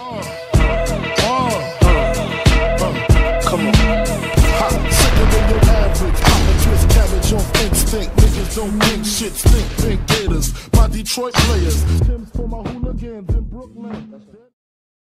Come on. Sicker than your average. Pop a twist cabbage off instinct. Niggas don't think shit stink. Pink gators. My Detroit players. Tim's for my hooligans in Brooklyn.